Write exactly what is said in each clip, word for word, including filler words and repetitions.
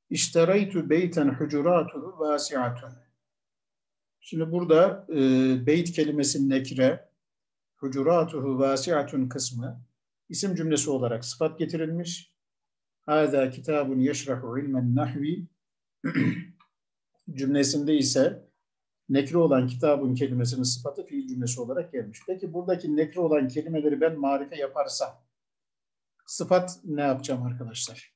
İşteraytu beyten hucuratuhu vasiatun. Şimdi burada e, beyt kelimesi nekre, hucuratuhu vasiatun kısmı isim cümlesi olarak sıfat getirilmiş. Hâzâ kitabun yeşrahu ilmen nahvi cümlesinde ise nekre olan kitabın kelimesinin sıfatı fiil cümlesi olarak gelmiş. Peki buradaki nekre olan kelimeleri ben marife yaparsam sıfat ne yapacağım arkadaşlar?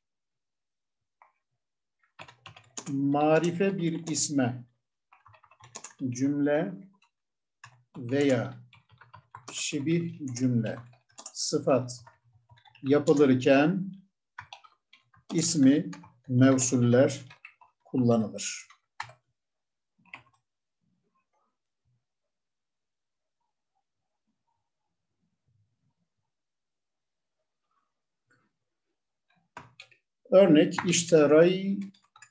Marife bir isme cümle veya şibih cümle sıfat yapılırken ismi mevsuller kullanılır. Örnek işteraytü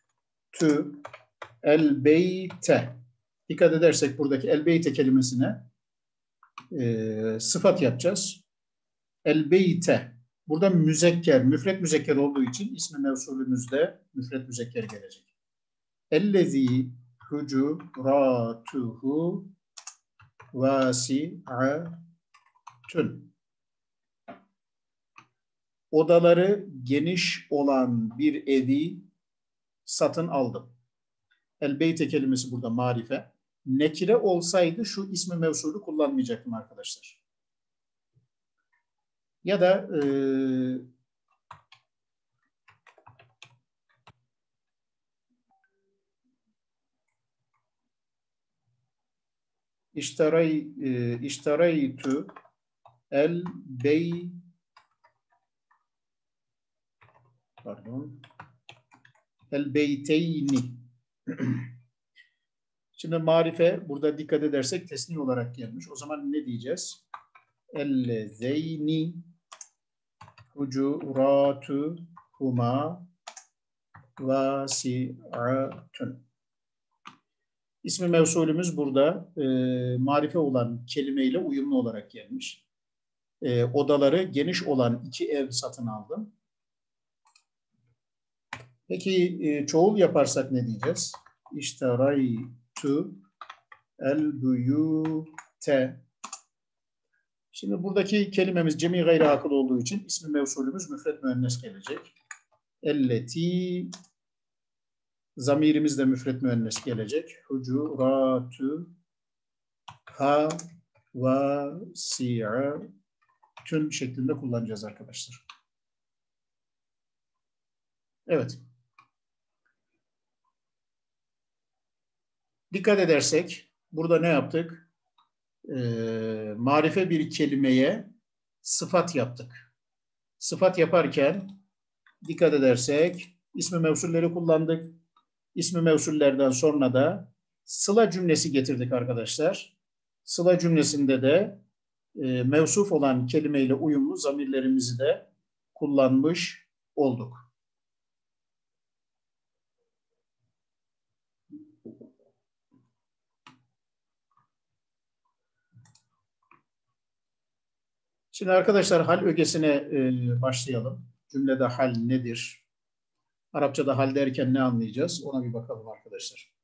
el beyte. Dikkat edersek buradaki el beyte kelimesine e, sıfat yapacağız. El beyte. Burada müzekker, müfret müzekker olduğu için ismi mevsulümüzde müfret müzekker gelecek. Ellezî hucuratuhu vasi'atun. Odaları geniş olan bir evi satın aldım. El beyte kelimesi burada marife. Nekire olsaydı şu ismi mevsulü kullanmayacaktım arkadaşlar. Ya da e, iştaray e, iştaraytu el bey pardon el beyteyni. Şimdi marife burada dikkat edersek tesni olarak gelmiş. O zaman ne diyeceğiz? Ellezeyni hucuratuhuma vasi'atun. İsmi mevsulümüz burada e, marife olan kelimeyle uyumlu olarak gelmiş. E, odaları geniş olan iki ev satın aldım. Peki e, çoğul yaparsak ne diyeceğiz? İşteraytu el buyute. Şimdi buradaki kelimemiz cemi gayri akıl olduğu için ismi mevsulümüz müfret müennes gelecek. Elleti zamirimiz de müfret müennes gelecek. Hucuratu ha vasi'atun şeklinde kullanacağız arkadaşlar. Evet. Dikkat edersek burada ne yaptık? Ee, marife bir kelimeye sıfat yaptık. Sıfat yaparken dikkat edersek ismi mevsulleri kullandık. İsmi mevsullerden sonra da sıla cümlesi getirdik arkadaşlar. Sıla cümlesinde de e, mevsuf olan kelimeyle uyumlu zamirlerimizi de kullanmış olduk. Şimdi arkadaşlar hal ögesine e, başlayalım. Cümlede hal nedir? Arapçada hal derken ne anlayacağız? Ona bir bakalım arkadaşlar.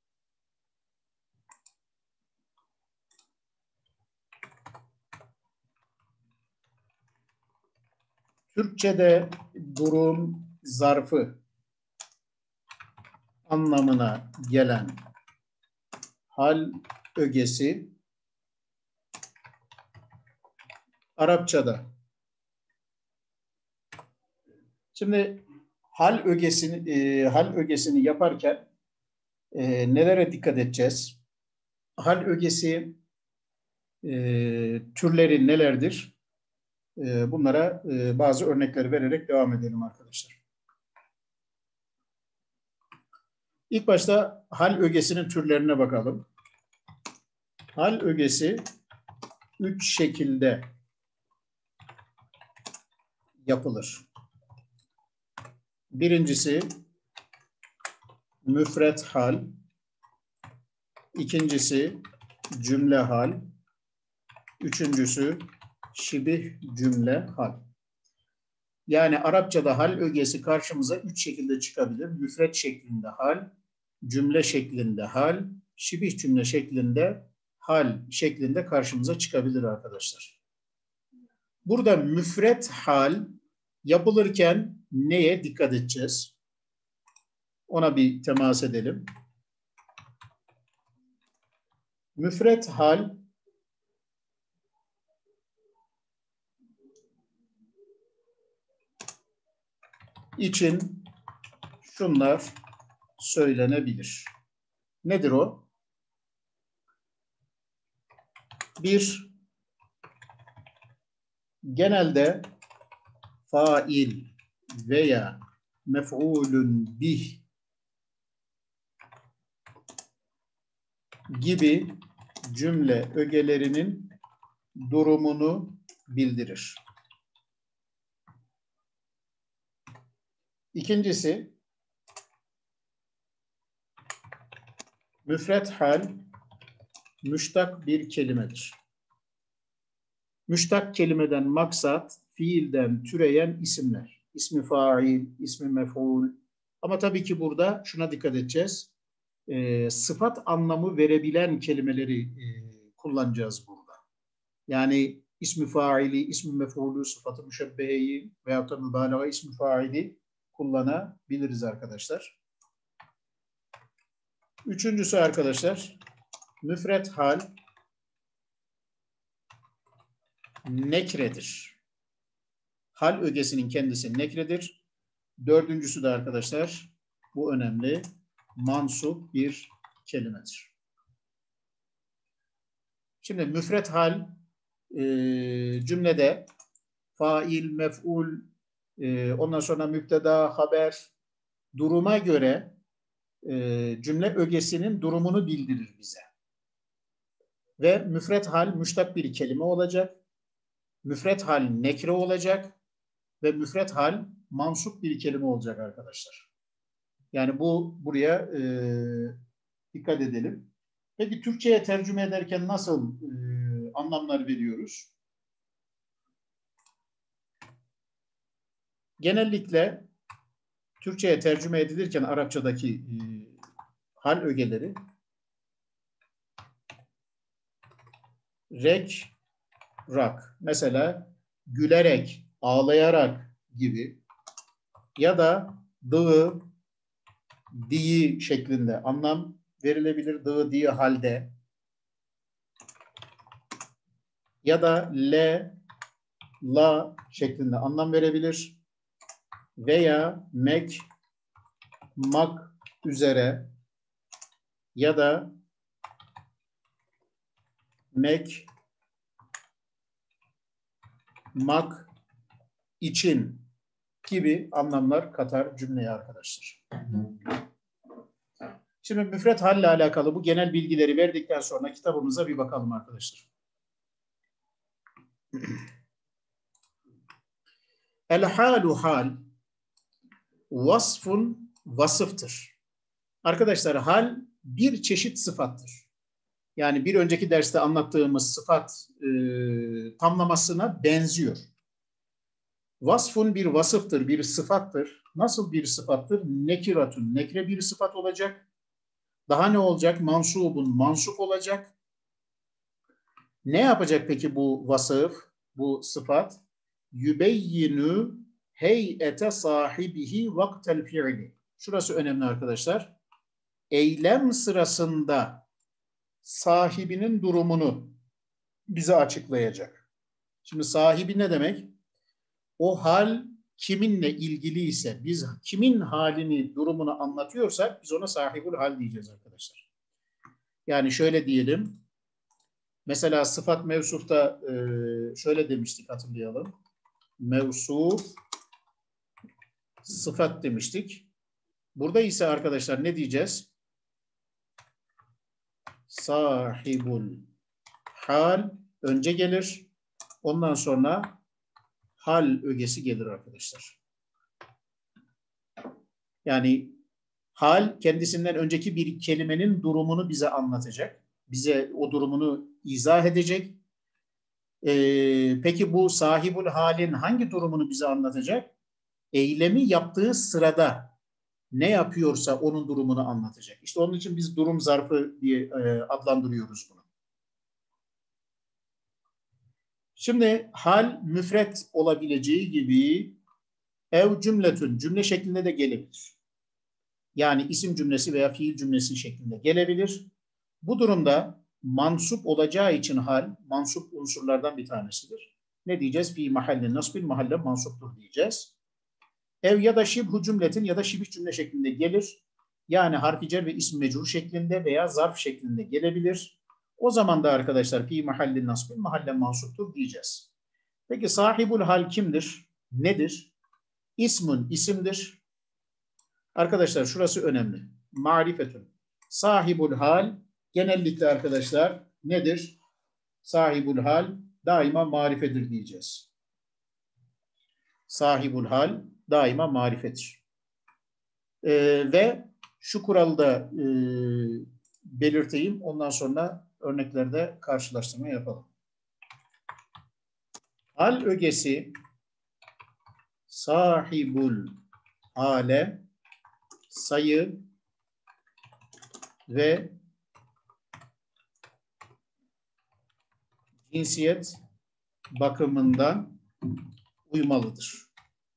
Türkçe'de durum zarfı anlamına gelen hal ögesi Arapçada. Şimdi hal ögesini e, hal ögesini yaparken e, nelere dikkat edeceğiz? Hal ögesi e, türleri nelerdir? E, bunlara e, bazı örnekler vererek devam edelim arkadaşlar. İlk başta hal ögesinin türlerine bakalım. Hal ögesi üç şekilde yapılır. Birincisi müfret hal, ikincisi cümle hal, üçüncüsü şibih cümle hal. Yani Arapçada hal ögesi karşımıza üç şekilde çıkabilir. Müfret şeklinde hal, cümle şeklinde hal, şibih cümle şeklinde hal şeklinde karşımıza çıkabilir arkadaşlar. Burada müfret hal yapılırken neye dikkat edeceğiz? Ona bir temas edelim. Müfret hal için şunlar söylenebilir. Nedir o? Bir, genelde fail veya mef'ulün bih gibi cümle ögelerinin durumunu bildirir. İkincisi, müfret hal müştak bir kelimedir. Müştak kelimeden maksat fiilden türeyen isimler. İsmi fail, ismi mef'ul. Ama tabii ki burada şuna dikkat edeceğiz. E, sıfat anlamı verebilen kelimeleri e, kullanacağız burada. Yani ismi faili, ismi mef'ulü, sıfatı müşebbeheyi veyahut da mübalağa ismi faili kullanabiliriz arkadaşlar. Üçüncüsü arkadaşlar, müfret hal nekredir. Hal ögesinin kendisi nekredir. Dördüncüsü de arkadaşlar, bu önemli, mansup bir kelimedir. Şimdi müfret hal e, cümlede fail, mef'ul, e, ondan sonra müpteda, haber, duruma göre e, cümle ögesinin durumunu bildirir bize. Ve müfret hal müştak bir kelime olacak. Müfret hal nekre olacak. Ve müfret hal mansup bir kelime olacak arkadaşlar. Yani bu buraya e, dikkat edelim. Peki Türkçe'ye tercüme ederken nasıl e, anlamlar veriyoruz? Genellikle Türkçe'ye tercüme edilirken Arapçadaki e, hal ögeleri rek, rak. Mesela gülerek, ağlayarak gibi ya da dığı, diyi şeklinde anlam verilebilir. Dığı, diyi halde ya da le, la şeklinde anlam verebilir. Veya mek, mak üzere ya da mek, mak için gibi anlamlar katar cümleye arkadaşlar. Şimdi müfret halle alakalı bu genel bilgileri verdikten sonra kitabımıza bir bakalım arkadaşlar. El halu hal vasfun vasıftır. Arkadaşlar hal bir çeşit sıfattır. Yani bir önceki derste anlattığımız sıfat e, tamlamasına benziyor. Vasfun bir vasıftır, bir sıfattır. Nasıl bir sıfattır? Nekiratun, nekre bir sıfat olacak. Daha ne olacak? Mansubun, mansup olacak. Ne yapacak peki bu vasıf, bu sıfat? Yübeyyinü heyete sahibihi vaktel fiili. Şurası önemli arkadaşlar. Eylem sırasında sahibinin durumunu bize açıklayacak. Şimdi sahibi ne demek? O hal kiminle ilgiliyse, biz kimin halini, durumunu anlatıyorsak biz ona sahibul hal diyeceğiz arkadaşlar. Yani şöyle diyelim. Mesela sıfat mevsufta e, şöyle demiştik, hatırlayalım. Mevsuf sıfat demiştik. Burada ise arkadaşlar ne diyeceğiz? Sahibul hal önce gelir. Ondan sonra hal ögesi gelir arkadaşlar. Yani hal kendisinden önceki bir kelimenin durumunu bize anlatacak. Bize o durumunu izah edecek. Ee, peki bu sahibul halin hangi durumunu bize anlatacak? eylemi yaptığı sırada ne yapıyorsa onun durumunu anlatacak. İşte onun için biz durum zarfı diye e, adlandırıyoruz bunu. Şimdi hal müfret olabileceği gibi ev cümletün cümle şeklinde de gelebilir. Yani isim cümlesi veya fiil cümlesi şeklinde gelebilir. Bu durumda mansup olacağı için hal mansup unsurlardan bir tanesidir. Ne diyeceğiz? Fi mahalle nasbil mahalle mansuptur diyeceğiz. Ev ya da şibhu cümletin ya da şibih cümle şeklinde gelir. Yani harfi cer ve ism mecrur şeklinde veya zarf şeklinde gelebilir. O zaman da arkadaşlar fi mahalle nasbil mahalle mansuptur diyeceğiz. Peki sahibul hal kimdir? Nedir? İsmun isimdir. Arkadaşlar şurası önemli. Marifetün. Sahibul hal genellikle arkadaşlar nedir? Sahibul hal daima marifedir diyeceğiz. Sahibul hal daima marifedir. Ee, ve şu kuralı da e, belirteyim. Ondan sonra örneklerde karşılaştırma yapalım. Hal ögesi sahibul hale sayı ve cinsiyet bakımından uymalıdır.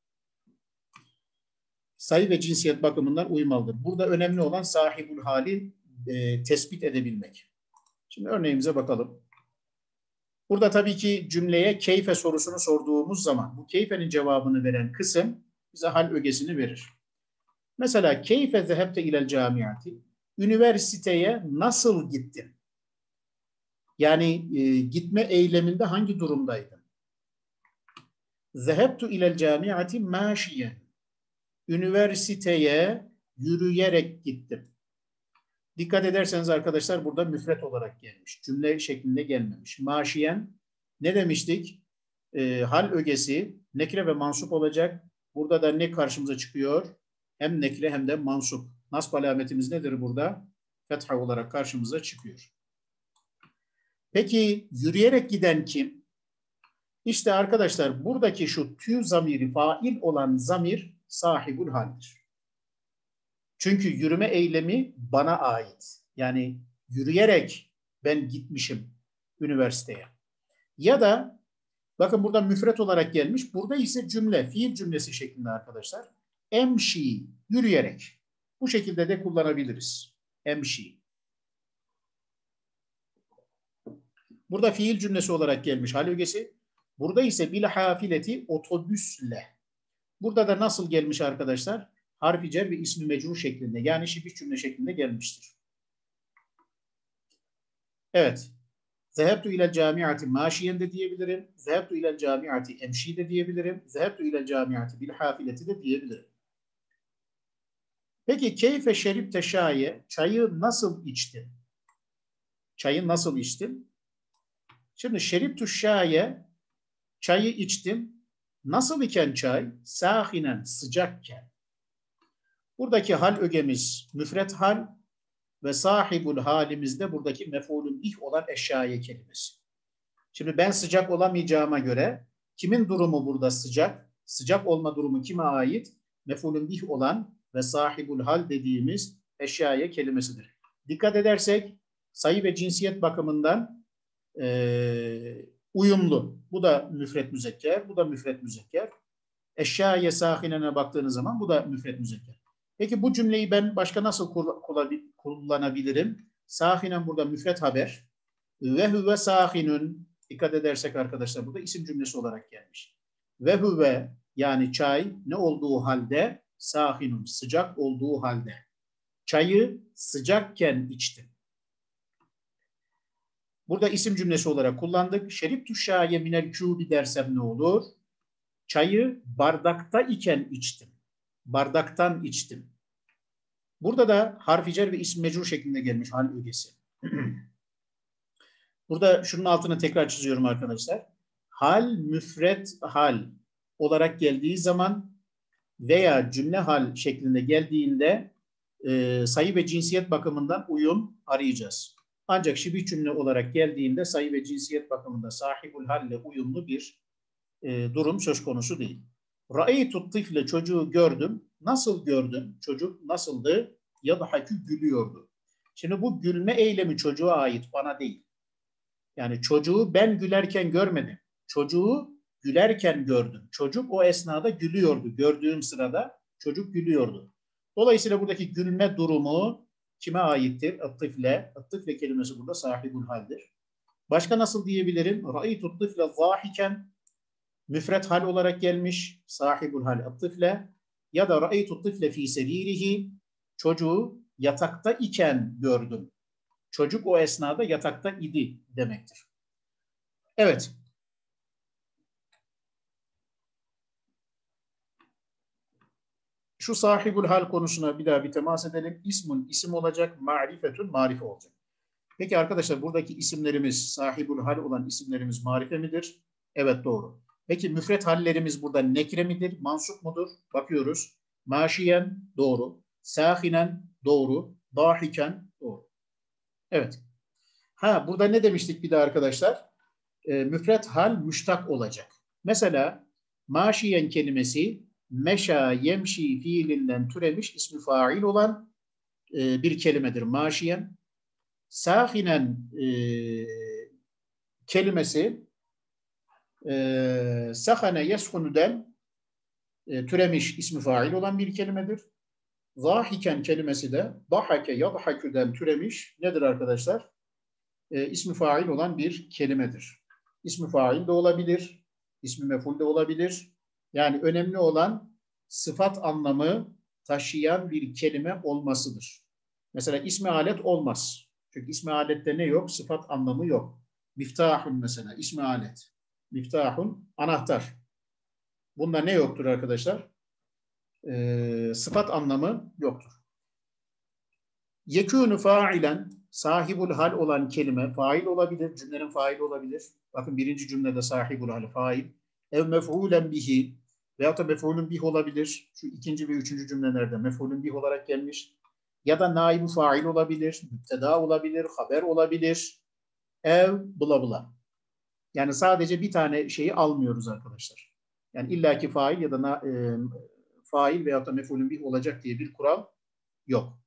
Sayı ve cinsiyet bakımından uymalıdır. Burada önemli olan sahibul hali e, tespit edebilmek. Şimdi örneğimize bakalım. Burada tabii ki cümleye keyfe sorusunu sorduğumuz zaman bu keyfenin cevabını veren kısım bize hal ögesini verir. Mesela keyfe zehebte ilel camiati, üniversiteye nasıl gittin? Yani e, gitme eyleminde hangi durumdaydın? Zehebtu ilel camiati maşiyen, üniversiteye yürüyerek gittim. Dikkat ederseniz arkadaşlar burada müfret olarak gelmiş. Cümle şeklinde gelmemiş. Maşiyen ne demiştik? E, hal ögesi nekre ve mansup olacak. Burada da ne karşımıza çıkıyor? Hem nekre hem de mansup. Nasb alametimiz nedir burada? Fetha olarak karşımıza çıkıyor. Peki yürüyerek giden kim? İşte arkadaşlar buradaki şu tü zamiri fail olan zamir sahibul haldir. Çünkü yürüme eylemi bana ait. Yani yürüyerek ben gitmişim üniversiteye. Ya da bakın burada müfret olarak gelmiş. Burada ise cümle, fiil cümlesi şeklinde arkadaşlar. Emşi, yürüyerek. Bu şekilde de kullanabiliriz. Emşi. Burada fiil cümlesi olarak gelmiş hal ögesi. Burada ise bil hafileti otobüsle. Burada da nasıl gelmiş arkadaşlar? Harfi cer ve ismi mecrur şeklinde. Yani şibih cümle şeklinde gelmiştir. Evet. Zehebtu ilel camiati maşiyen de diyebilirim. Zehebtu ilel camiati emşi de diyebilirim. Zehebtu ilel camiati bil hafileti de diyebilirim. Peki keyfe şeripte şaye, çayı nasıl içtin? Çayı nasıl içtin? Şimdi şeriptu şaye, çayı içtim. Nasıl iken çay? Sâhinen, sıcakken. Buradaki hal ögemiz müfret hal ve sahibul halimizde buradaki mef'ulün bih olan eşyaya kelimesi. Şimdi ben sıcak olamayacağıma göre kimin durumu burada sıcak? Sıcak olma durumu kime ait? Mef'ulün bih olan ve sahibul hal dediğimiz eşyaya kelimesidir. Dikkat edersek sayı ve cinsiyet bakımından e, uyumlu. Bu da müfret müzekker, bu da müfret müzekker. Eşyaya sahinene baktığınız zaman bu da müfret müzekker. Peki bu cümleyi ben başka nasıl kullanabilirim? Sahinen burada müfret haber. Ve huve sahinun. Dikkat edersek arkadaşlar burada isim cümlesi olarak gelmiş. Ve huve yani çay ne olduğu halde? Sahinun, sıcak olduğu halde. Çayı sıcakken içtim. Burada isim cümlesi olarak kullandık. Şeriptu şaye minel kübi dersem ne olur? Çayı bardakta iken içtim. Bardaktan içtim. Burada da harf-i cer ve isim mecrur şeklinde gelmiş hal ögesi. Burada şunun altını tekrar çiziyorum arkadaşlar. Hal, müfret hal olarak geldiği zaman veya cümle hal şeklinde geldiğinde e, sayı ve cinsiyet bakımından uyum arayacağız. Ancak şibih cümle olarak geldiğinde sayı ve cinsiyet bakımında sahibul halle uyumlu bir e, durum söz konusu değil. Ra'eytu tifle çocuğu gördüm. Nasıl gördüm? Çocuk nasıldı? Yadhakü gülüyordu. Şimdi bu gülme eylemi çocuğa ait, bana değil. Yani çocuğu ben gülerken görmedim. Çocuğu gülerken gördüm. Çocuk o esnada gülüyordu. Gördüğüm sırada çocuk gülüyordu. Dolayısıyla buradaki gülme durumu kime aittir? Attifle. Attifle kelimesi burada sahibul haldir. Başka nasıl diyebilirim? Ra'eytu tifle zahiken, müfret hal olarak gelmiş. Sahibul hal attifle. Ya da ra'eytu tifle fi seririhi, çocuğu yatakta iken gördüm. Çocuk o esnada yatakta idi demektir. Evet. Şu sahibul hal konusuna bir daha bir temas edelim. İsmun isim olacak, marifetun marife olacak. Peki arkadaşlar, buradaki isimlerimiz, sahibul hal olan isimlerimiz marife midir? Evet, doğru. Peki müfret hallerimiz burada nekre midir, mansup mudur? Bakıyoruz. Maşiyen doğru. Sâhinen doğru. Dahiken doğru. Evet. Ha, burada ne demiştik bir de arkadaşlar? E, müfret hal müştak olacak. Mesela maşiyen kelimesi meşa yemşi fiilinden türemiş ismi fail olan e, bir kelimedir maşiyen. Sâhinen e, kelimesi e, sahane yeshunu'den e, türemiş ismi fail olan bir kelimedir. Zahiken kelimesi de dahake yadhakü'den türemiş nedir arkadaşlar? E, ismi fail olan bir kelimedir. İsmi fail de olabilir, ismi mef'ul de olabilir. Yani önemli olan sıfat anlamı taşıyan bir kelime olmasıdır. Mesela ismi alet olmaz. Çünkü ismi alette ne yok? Sıfat anlamı yok. Miftahun mesela, ismi alet. Miftahun, anahtar. Bunda ne yoktur arkadaşlar? Ee, sıfat anlamı yoktur. Yekûnü failen, sahibul hal olan kelime fail olabilir, cümlenin faili olabilir. Bakın birinci cümlede sahibul hal fail. Ev mef'ulen bihi veyahut da mef'ulün bih olabilir. Şu ikinci ve üçüncü cümlelerde mef'ulün bih olarak gelmiş. Ya da naib-i fail olabilir, müpteda olabilir, haber olabilir. Ev bula bula. Yani sadece bir tane şeyi almıyoruz arkadaşlar. Yani illaki fail ya da na, e, fail veyahut da mef'ulün bih olacak diye bir kural yok.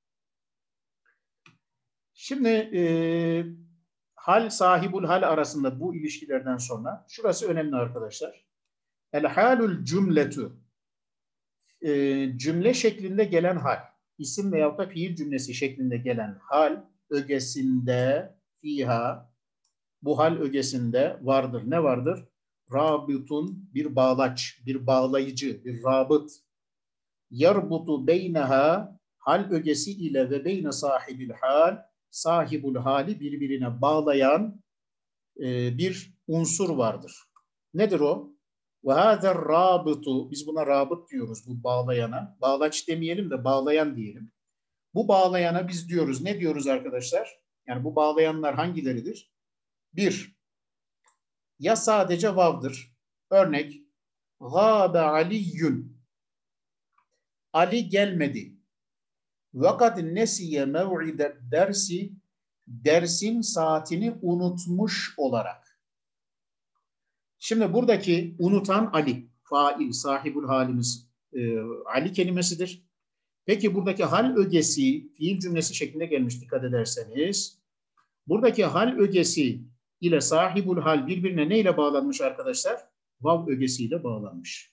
Şimdi e, hal sahibul hal arasında bu ilişkilerden sonra şurası önemli arkadaşlar. El halul cümletu, e, cümle şeklinde gelen hal, isim veyahut da fiil cümlesi şeklinde gelen hal ögesinde fiha, bu hal ögesinde vardır. Ne vardır? Rabitun, bir bağlaç, bir bağlayıcı, bir rabıt. Yarbutu beyneha, hal ögesi ile ve beyne sahibil hal, sahibul hali birbirine bağlayan e, bir unsur vardır. Nedir o? Ve hâzer rabıtu, biz buna rabıt diyoruz bu bağlayana. Bağlaç demeyelim de bağlayan diyelim. Bu bağlayana biz diyoruz. Ne diyoruz arkadaşlar? Yani bu bağlayanlar hangileridir? Bir, ya sadece vav'dır. Örnek, gâbe aliyyün, Ali gelmedi. Vakat nesiye mev'ide dersi, dersin saatini unutmuş olarak. Şimdi buradaki unutan Ali, fail, sahibul halimiz e, Ali kelimesidir. Peki buradaki hal ögesi fiil cümlesi şeklinde gelmiş dikkat ederseniz. Buradaki hal ögesi ile sahibul hal birbirine neyle bağlanmış arkadaşlar? Vav ögesiyle bağlanmış.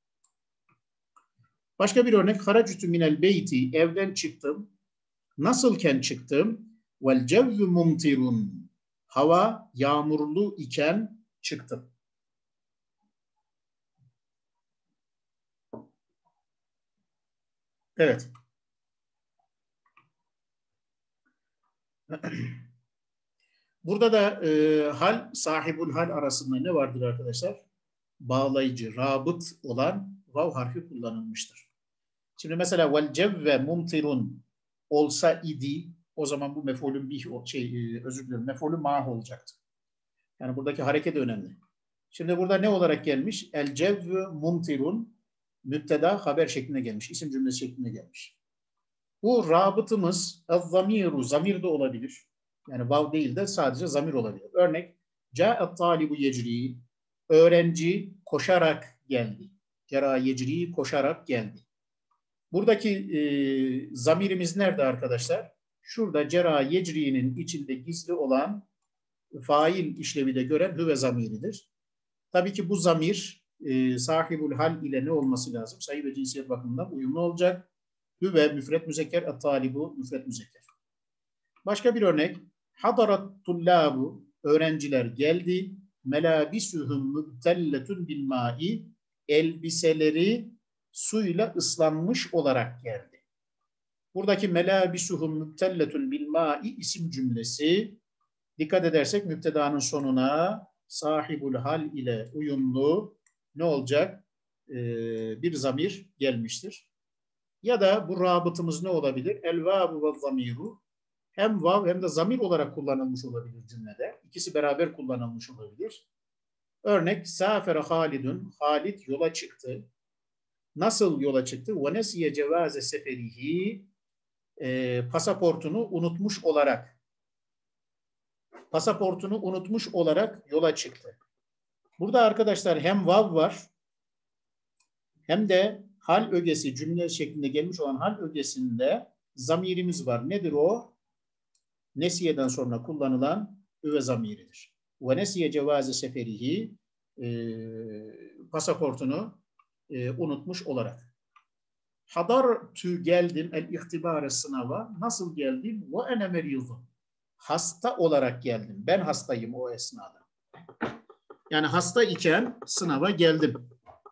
Başka bir örnek. Haracütü minel beyti, evden çıktım. Nasılken çıktım? Vel cevvü mumtirun, hava yağmurlu iken çıktım. Evet. Burada da e, hal, sahibul hal arasında ne vardır arkadaşlar? Bağlayıcı, rabıt olan vav harfi kullanılmıştır. Şimdi mesela vel cevve mumtirun olsa idi, o zaman bu mef'ulün bih, şey, özür dilerim, mef'ulün ma'h olacaktı. Yani buradaki hareket önemli. Şimdi burada ne olarak gelmiş? El cevvü mumtirun, müpteda haber şeklinde gelmiş. İsim cümlesi şeklinde gelmiş. Bu rabıtımız el-zamiru, zamir de olabilir. Yani vav değil de sadece zamir olabilir. Örnek, ca'et talibu yecri, öğrenci koşarak geldi. Cera yecri koşarak geldi. Buradaki e, zamirimiz nerede arkadaşlar? Şurada cera yecri'nin içinde gizli olan fail işlevi de gören hüve zamiridir. Tabii ki bu zamir e, sahibul hal ile ne olması lazım? Sayı ve cinsiyet bakımından uyumlu olacak. Hüve müfret müzekker, at-talibu müfret müzekker. Başka bir örnek. Hadarat tullabu, öğrenciler geldi. Melabisuhum mübtelletun bil ma'i, elbiseleri suyla ıslanmış olarak geldi. Buradaki melabisuhum mübtelletun bil ma'i isim cümlesi. Dikkat edersek müptedanın sonuna sahibul hal ile uyumlu ne olacak? Ee, bir zamir gelmiştir. Ya da bu rabıtımız ne olabilir? El vavu ve zamiru. Hem vav hem de zamir olarak kullanılmış olabilir cümlede. İkisi beraber kullanılmış olabilir. Örnek, Safere Halidun, Halid yola çıktı. Nasıl yola çıktı? Ve nesiye cevaze seferihi, e, pasaportunu unutmuş olarak. Pasaportunu unutmuş olarak yola çıktı. Burada arkadaşlar hem vav var, hem de hal ögesi cümle şeklinde gelmiş olan hal ögesinde zamirimiz var. Nedir o? Nesiyeden sonra kullanılan üve zamiridir. Ve nesiye cevaze seferihi, e, pasaportunu e, unutmuş olarak. Hadartü geldim el ihtibare sınava. Nasıl geldim? Ve ene meriyuzun. Hasta olarak geldim. Ben hastayım o esnada. Yani hasta iken sınava geldim.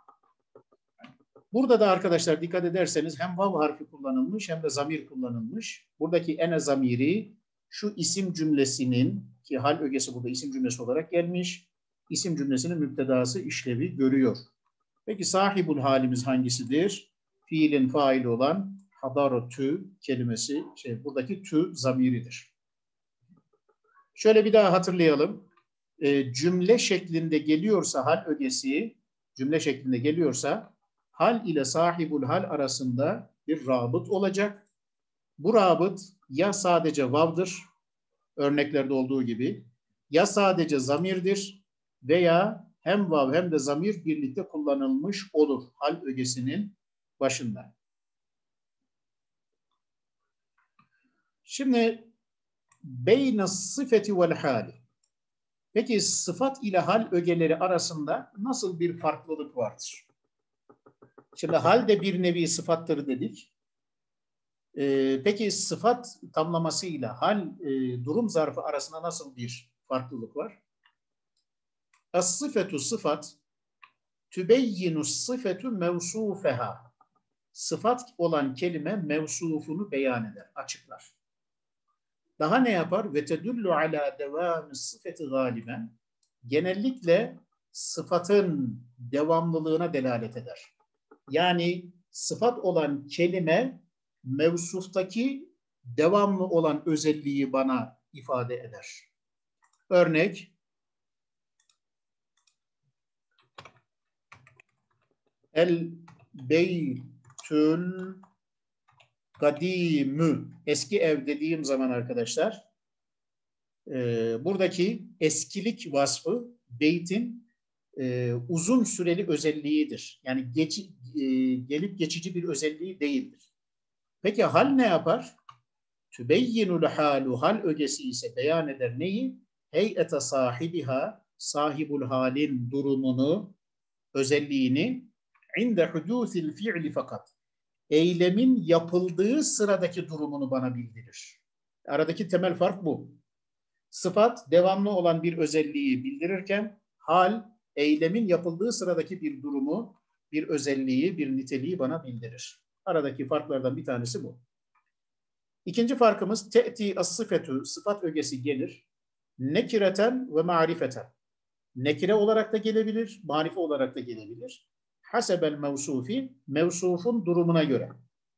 Burada da arkadaşlar dikkat ederseniz hem vav harfi kullanılmış hem de zamir kullanılmış. Buradaki ene zamiri şu isim cümlesinin, ki hal ögesi burada isim cümlesi olarak gelmiş, isim cümlesinin müptedası işlevi görüyor. Peki sahibul halimiz hangisidir? Fiilin faili olan hadarotü kelimesi, şey, buradaki tü zamiridir. Şöyle bir daha hatırlayalım. E, cümle şeklinde geliyorsa hal ögesi, cümle şeklinde geliyorsa hal ile sahibul hal arasında bir rabıt olacak. Bu rabıt ya sadece vav'dır, örneklerde olduğu gibi, ya sadece zamirdir veya hem vav hem de zamir birlikte kullanılmış olur hal ögesinin başında. Şimdi beyne sıfeti vel hali. Peki sıfat ile hal ögeleri arasında nasıl bir farklılık vardır? Şimdi hal de bir nevi sıfattır dedik. Ee, peki sıfat tamlamasıyla hal e, durum zarfı arasında nasıl bir farklılık var? Es-sıfetu sıfat tübeyyinu sıfetu mevsufeha. Sıfat olan kelime mevsufunu beyan eder, açıklar. Daha ne yapar? Ve tedullu ala devamı sıfeti galiben. Genellikle sıfatın devamlılığına delalet eder. Yani sıfat olan kelime mevsuftaki devamlı olan özelliği bana ifade eder. Örnek, el beytül kadimü, eski ev dediğim zaman arkadaşlar, e, buradaki eskilik vasfı beytin e, uzun süreli özelliğidir. Yani geç, e, gelip geçici bir özelliği değildir. Peki hal ne yapar? Tübeyyinul halu, hal ögesi ise beyan eder neyi? Heyete sahibiha, sahibul halin durumunu, özelliğini, inde hudusil fi'li fakat, eylemin yapıldığı sıradaki durumunu bana bildirir. Aradaki temel fark bu. Sıfat devamlı olan bir özelliği bildirirken hal eylemin yapıldığı sıradaki bir durumu, bir özelliği, bir niteliği bana bildirir. Aradaki farklardan bir tanesi bu. İkinci farkımız te'ti as-sıfetu, sıfat ögesi gelir. Nekireten ve marifeten. Nekire olarak da gelebilir, marife olarak da gelebilir. Hasebel mevsufi, mevsufun durumuna göre.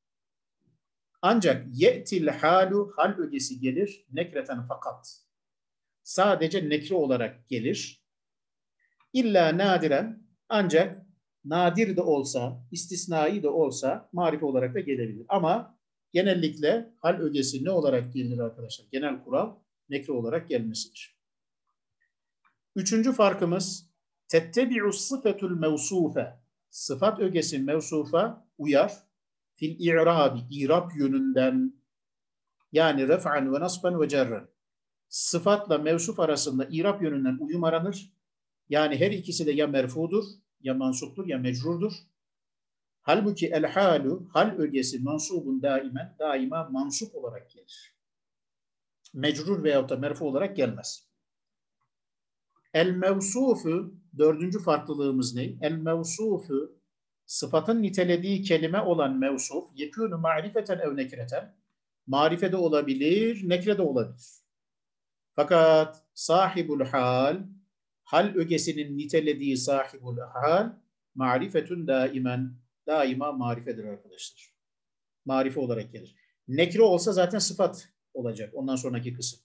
Ancak ye'til halu, hal ögesi gelir, nekreten fakat. Sadece nekre olarak gelir. İlla nadiren, ancak nadir de olsa, istisnai de olsa marife olarak da gelebilir. Ama genellikle hal ögesi ne olarak gelir arkadaşlar? Genel kural nekre olarak gelmesidir. Üçüncü farkımız tettebi'us sıfetul mevsufe. sıfat ögesi mevsufa uyar. Fil i'rabi, i'rab yönünden, yani ref'an ve nasban ve cerren. Sıfatla mevsuf arasında i'rab yönünden uyum aranır. Yani her ikisi de ya merfudur, ya mansuptur, ya mecrurdur. Halbuki el halu, hal ögesi mansubun daimen, daima mansup olarak gelir. Mecrur veyahut da merfu olarak gelmez. El mevsufu, dördüncü farklılığımız ne? El mevsufu, sıfatın nitelediği kelime olan mevsuf, yekûnü ma'rifeten ev nekreten, marifede olabilir, nekrede olabilir. Fakat sahibul hal, hal ögesinin nitelediği sahibul hal, marifetün daimen, daima marifedir arkadaşlar. Marife olarak gelir. Nekre olsa zaten sıfat olacak ondan sonraki kısım.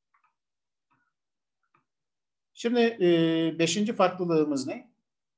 Şimdi e, beşinci farklılığımız ne?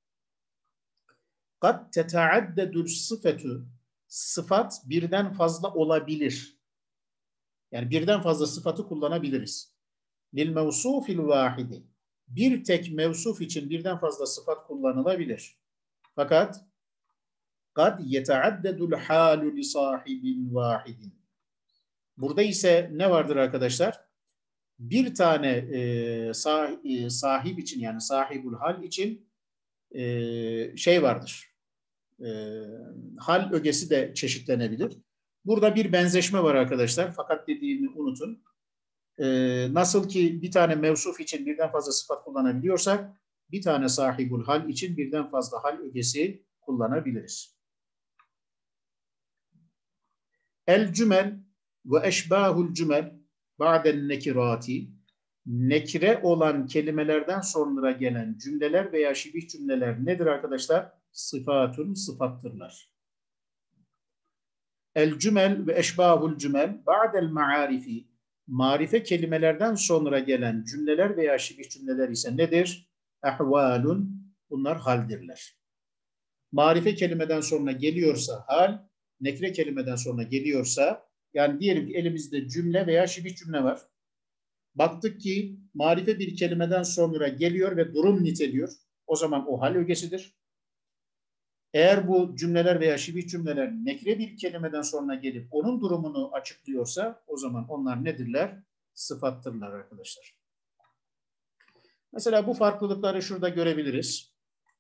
Kad teteaddedül sıfetu, sıfat birden fazla olabilir. Yani birden fazla sıfatı kullanabiliriz. Lil mevsufil vahidi, bir tek mevsuf için birden fazla sıfat kullanılabilir. Fakat kad yeteaddedül halu li sahibin vahidin. Burada ise ne vardır arkadaşlar? Bir tane e, sah, e, sahip için, yani sahibul hal için e, şey vardır. E, hal ögesi de çeşitlenebilir. Burada bir benzeşme var arkadaşlar. Fakat dediğimi unutun. E, nasıl ki bir tane mevsuf için birden fazla sıfat kullanabiliyorsak, bir tane sahibul hal için birden fazla hal ögesi kullanabiliriz. El cümel ve eşbahul cümel ba'den nekirati, nekire olan kelimelerden sonra gelen cümleler veya şibih cümleler nedir arkadaşlar? Sıfatun, sıfattırlar. El cümel ve eşbahul cümel ba'del ma'arifi, marife kelimelerden sonra gelen cümleler veya şibih cümleler ise nedir? Ehvalun, bunlar haldirler. Marife kelimeden sonra geliyorsa hal, nekre kelimeden sonra geliyorsa, yani diyelim ki elimizde cümle veya şibih cümle var. Baktık ki marife bir kelimeden sonra geliyor ve durum niteliyor. O zaman o hal ögesidir. Eğer bu cümleler veya şibih cümleler nekre bir kelimeden sonra gelip onun durumunu açıklıyorsa, o zaman onlar nedirler? Sıfattırlar arkadaşlar. Mesela bu farklılıkları şurada görebiliriz.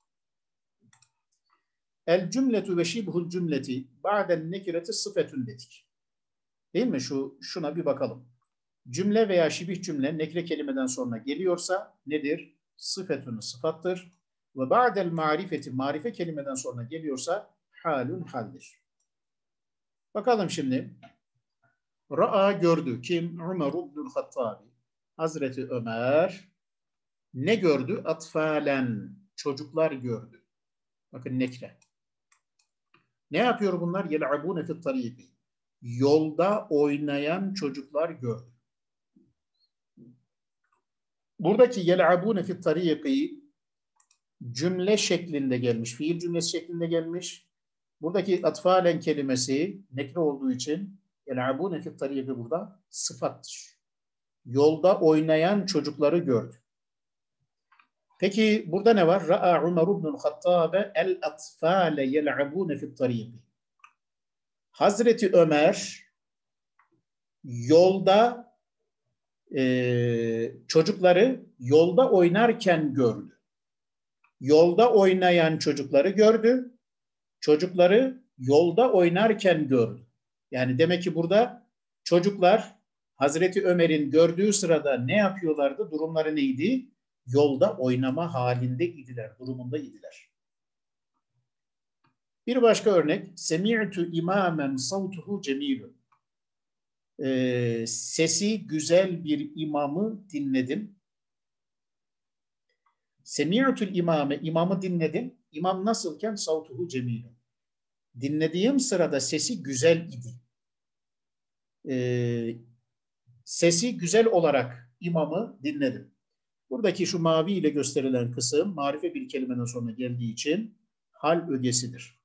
El cümletu ve şibhul cümleti ba'den nekireti sıfetün dedik. Değil mi? Şu, şuna bir bakalım. Cümle veya şibih cümle nekre kelimeden sonra geliyorsa nedir? Sıfetün, sıfattır. Ve ba'del marifeti, marife kelimeden sonra geliyorsa halun, haldir. Bakalım şimdi. Ra'a, gördü. Kim? Ömer ibnül Hattabi. Hazreti Ömer ne gördü? Atfalen, çocuklar gördü. Bakın nekre. Ne yapıyor bunlar? Yel'abune fit tariki. Yolda oynayan çocuklar gördü. Buradaki yel'abune fit tariki cümle şeklinde gelmiş. Fiil cümlesi şeklinde gelmiş. Buradaki atfalen kelimesi nekre olduğu için yel'abune fit tariki burada sıfattır. Yolda oynayan çocukları gördü. Peki burada ne var? Ra'a Ömer ibnül Hattabe el atfale yel'abune fit tariki. Hazreti Ömer yolda e, çocukları yolda oynarken gördü. Yolda oynayan çocukları gördü. Çocukları yolda oynarken gördü. Yani demek ki burada çocuklar Hazreti Ömer'in gördüğü sırada ne yapıyorlardı? Durumları neydi? Yolda oynama halinde idiler, durumunda idiler. Bir başka örnek. Semi'tu imamen savtuhu cemilun. Ee, sesi güzel bir imamı dinledim. Semi'tul imame, imamı dinledim. İmam nasılken savtuhu cemilun. Dinlediğim sırada sesi güzel idi. Ee, sesi güzel olarak imamı dinledim. Buradaki şu mavi ile gösterilen kısım marife bir kelimeden sonra geldiği için hal ögesidir.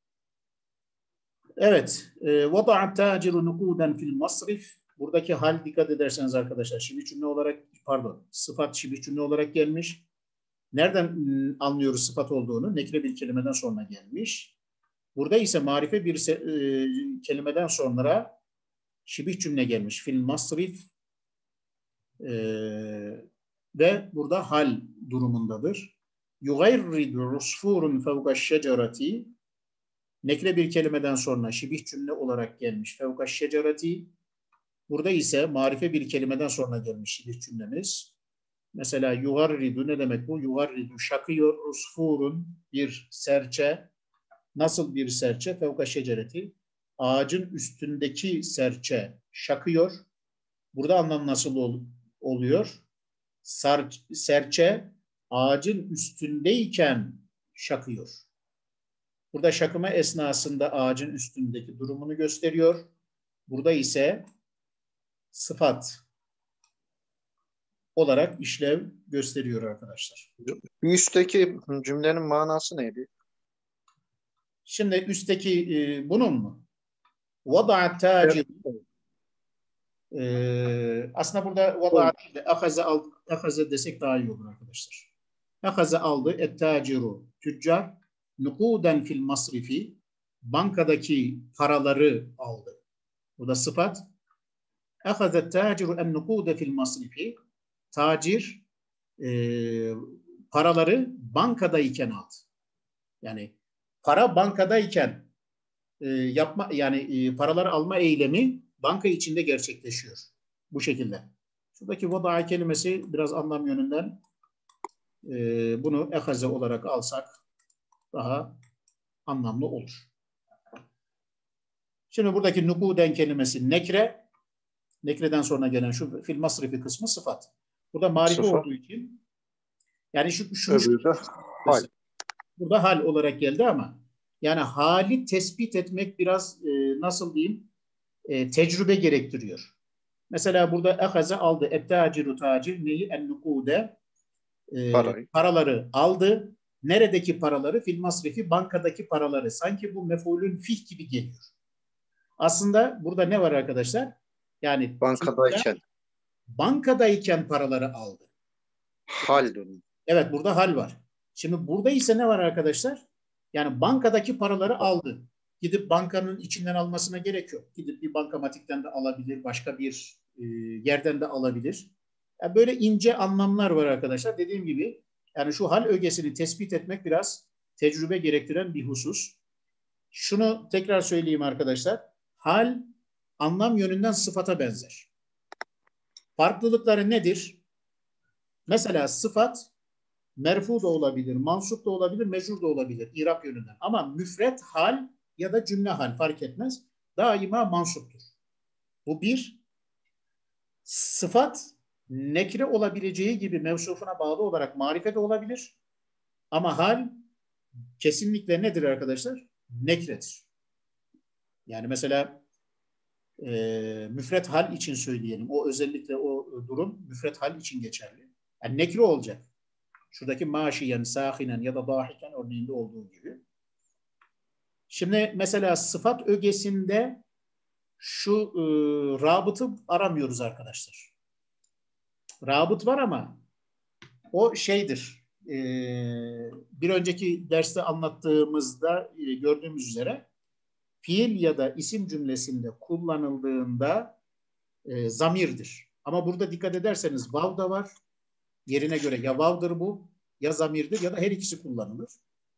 Evet. وَضَعَ التَّاجِرُ نُقُودًا فِي الْمَصْرِفِ. Buradaki hal dikkat ederseniz arkadaşlar şibih cümle olarak, pardon, sıfat şibih cümle olarak gelmiş. Nereden anlıyoruz sıfat olduğunu? Nekre bir kelimeden sonra gelmiş. Burada ise marife bir e, kelimeden sonra şibih cümle gelmiş. Fil masrif e, ve burada hal durumundadır. Yugayrridu usfurun fevkaş şecereti, nekre bir kelimeden sonra şibih cümle olarak gelmiş. Fevkaş şecereti. Burada ise marife bir kelimeden sonra gelmiş şibih cümlemiz. Mesela yugarridu ne demek bu? Yugarridu şakıyor, usfurun bir serçe. Nasıl bir serçe? Fevka şecereti. Ağacın üstündeki serçe şakıyor. Burada anlam nasıl ol, oluyor? Sar, serçe ağacın üstündeyken şakıyor. Burada şakıma esnasında ağacın üstündeki durumunu gösteriyor. Burada ise sıfat olarak işlev gösteriyor arkadaşlar. Bir üstteki cümlenin manası neydi? Şimdi üstteki e, bunun mu? وَضَعَ tacir. Ee, aslında burada وَضَعَ değil de اَخَزَ, اَخَزَ desek daha iyi olur arkadaşlar. اَخَزَ aldı. اَتَّاciru tüccar. نُقُودًا fil masrifi. Bankadaki paraları aldı. Burada sıfat. اَخَزَ التَّاciru اَنْنُقُودَ fil masrifi. Tacir e, paraları bankadayken aldı. Yani para bankadayken e, yapma yani e, paraları alma eylemi banka içinde gerçekleşiyor. Bu şekilde. Şuradaki vada kelimesi biraz anlam yönünden e, bunu ehaze olarak alsak daha anlamlı olur. Şimdi buradaki nukuden kelimesi nekre. Nekreden sonra gelen şu fil masrifi kısmı sıfat. Burada marife Sıfat. olduğu için yani şu, şu, Öbürü de hal. Burada hal olarak geldi ama yani hali tespit etmek biraz e, nasıl diyeyim e, tecrübe gerektiriyor. Mesela burada ehaze aldı. Ettaciru tacir neyi? En-nukude e, paraları aldı. Neredeki paraları? Fil masrifi bankadaki paraları. Sanki bu mef'ulün fih gibi geliyor. Aslında burada ne var arkadaşlar? Yani bankadayken. Bankadayken paraları aldı. Hal durumu. Evet burada hal var. Şimdi burada ise ne var arkadaşlar? Yani bankadaki paraları aldı. Gidip bankanın içinden almasına gerek yok. Gidip bir bankamatikten de alabilir, başka bir e, yerden de alabilir. Yani böyle ince anlamlar var arkadaşlar. Dediğim gibi yani şu hal ögesini tespit etmek biraz tecrübe gerektiren bir husus. Şunu tekrar söyleyeyim arkadaşlar. Hal anlam yönünden sıfata benzer. Farklılıkları nedir? Mesela sıfat merfu da olabilir, mansup da olabilir, mecrur da olabilir İrab yönünden. Ama müfret hal ya da cümle hal fark etmez. Daima mansuptur. Bu bir. Sıfat nekre olabileceği gibi mevsufuna bağlı olarak marife de olabilir. Ama hal kesinlikle nedir arkadaşlar? Nekredir. Yani mesela e, müfret hal için söyleyelim. O özellikle o durum müfret hal için geçerli. Yani nekre olacak. Şuradaki maşiyen, sahinen ya da dahiken örneğinde olduğu gibi. Şimdi mesela sıfat ögesinde şu e, rabıtı aramıyoruz arkadaşlar. Rabıt var ama o şeydir. E, bir önceki derste anlattığımızda e, gördüğümüz üzere fiil ya da isim cümlesinde kullanıldığında e, zamirdir. Ama burada dikkat ederseniz vav da var. Yerine göre ya vav'dır bu, ya zamirdir ya da her ikisi kullanılır.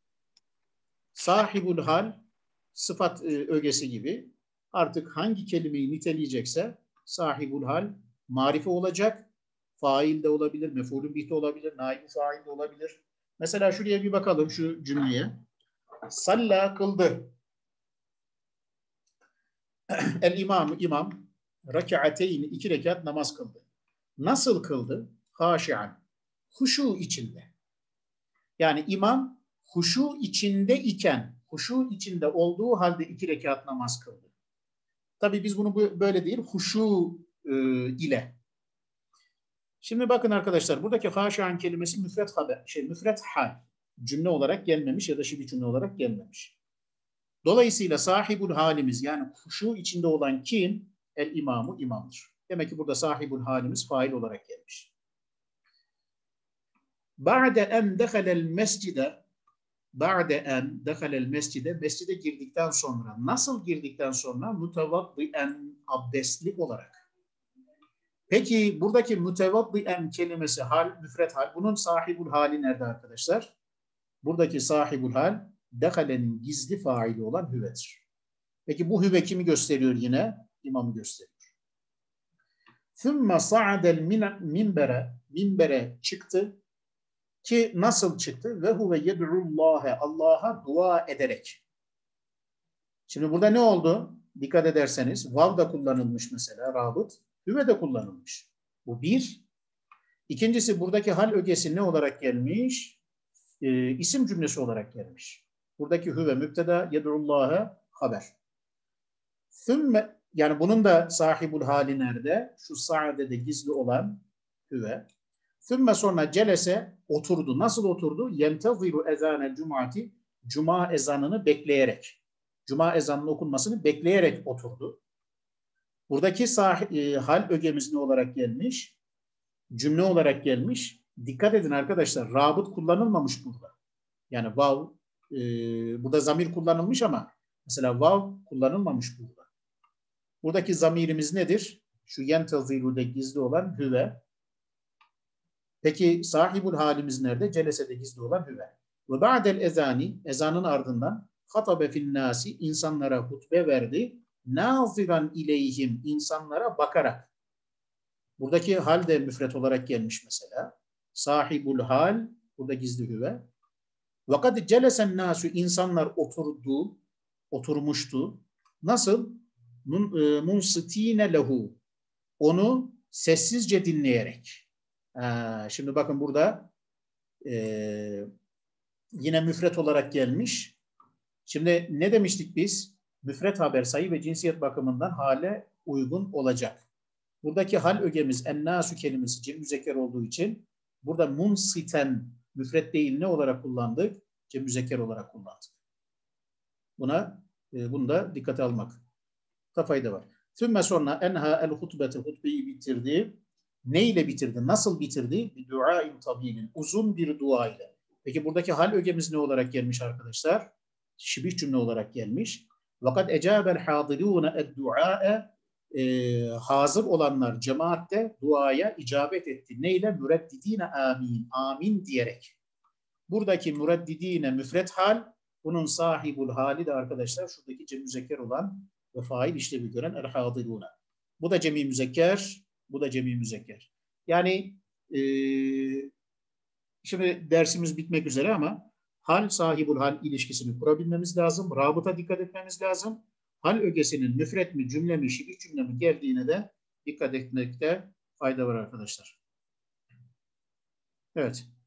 Sahibul hal sıfat e, ögesi gibi artık hangi kelimeyi niteleyecekse sahibul hal marife olacak. Fail de olabilir, mef'ulün bih de olabilir, naib fail de olabilir. Mesela şuraya bir bakalım şu cümleye. Salla kıldı. El imam imam rek'ateyni iki rekat namaz kıldı. Nasıl kıldı? Haşi'an. Huşu içinde. Yani imam huşu içinde iken, huşu içinde olduğu halde iki rekat namaz kıldı. Tabii biz bunu böyle değil, huşu e, ile. Şimdi bakın arkadaşlar, buradaki haşi'an kelimesi müfret haber, şey müfret hal. Cümle olarak gelmemiş ya da şibi cümle olarak gelmemiş. Dolayısıyla sahibul halimiz yani huşu içinde olan kim? El imamu imamdır. Demek ki burada sahibul halimiz fail olarak gelmiş. Ba'de en dehalel mescide Ba'de en dehalel mescide mescide girdikten sonra nasıl girdikten sonra mutevaddiyen abdestli olarak. Peki buradaki mutevaddiyen kelimesi hal, müfret hal. Bunun sahibul hali nerede arkadaşlar? Buradaki sahibul hal dehalenin gizli faili olan hüvedir. Peki bu hüve kimi gösteriyor yine? İmamı gösteriyor. Thumma sa'adel minbere minbere çıktı ki nasıl çıktı? Ve huve yed'ullâhe Allah'a dua ederek. Şimdi burada ne oldu? Dikkat ederseniz vav da kullanılmış mesela rabıt, hüve de kullanılmış. Bu bir. İkincisi buradaki hal ögesi ne olarak gelmiş? Ee, isim cümlesi olarak gelmiş. Buradaki hüve müpteda, yed'ullâhe haber. Thümme, yani bunun da sahibul hali nerede? Şu sa'dede gizli olan hüve. Thümme sonra celese oturdu. Nasıl oturdu? Yenteziru ezâne cum'ati cuma ezanını bekleyerek. Cuma ezanının okunmasını bekleyerek oturdu. Buradaki sah- e, hal ögemiz ne olarak gelmiş? Cümle olarak gelmiş. Dikkat edin arkadaşlar. Rabıt kullanılmamış burada. Yani vav, e, burada zamir kullanılmış ama mesela vav kullanılmamış burada. Buradaki zamirimiz nedir? Şu yenteziru'da gizli olan hüve. Peki sahibul halimiz nerede? Celesede gizli olan hüve. Ve ba'del ezani, ezanın ardından hatabe fin nasi, insanlara hutbe verdi. Naziran ileyhim, insanlara bakarak. Buradaki hal de müfret olarak gelmiş mesela. Sahibul hal, burada gizli hüve. Vakat celesen nasu, insanlar oturdu, oturmuştu. Nasıl? Munsitine lehu, onu sessizce dinleyerek. Ha, şimdi bakın burada e, yine müfret olarak gelmiş. Şimdi ne demiştik biz? Müfret haber sayı ve cinsiyet bakımından hale uygun olacak. Buradaki hal ögemiz ennâsü kelimesi cem müzekker olduğu için burada munsiten müfret değil ne olarak kullandık? Cem müzekker olarak kullandık. Buna e, bunu da dikkate almak da fayda var. Tümme sonra enha el hutbeti, hutbeyi bitirdi. Ne ile bitirdi? Nasıl bitirdi? Bir duain tabiinin, uzun bir dua ile. Peki buradaki hal ögemiz ne olarak gelmiş arkadaşlar? Şibih cümle olarak gelmiş. Vakat ecabel hadirûne ed-dua'e, hazır olanlar cemaatte duaya icabet etti. Neyle? Müreddidine amin. Amin diyerek. Buradaki müreddidine müfret hal, bunun sahibul hali de arkadaşlar şuradaki cem müzekker olan ve fail işlevi gören el-hadirûne. Bu da cemi müzekker, bu da cemi müzekker. Yani e, şimdi dersimiz bitmek üzere ama hal sahibul hal ilişkisini kurabilmemiz lazım. Rabıta dikkat etmemiz lazım. Hal ögesinin müfret mi, cümle mi, şibih cümle mi geldiğine de dikkat etmekte fayda var arkadaşlar. Evet.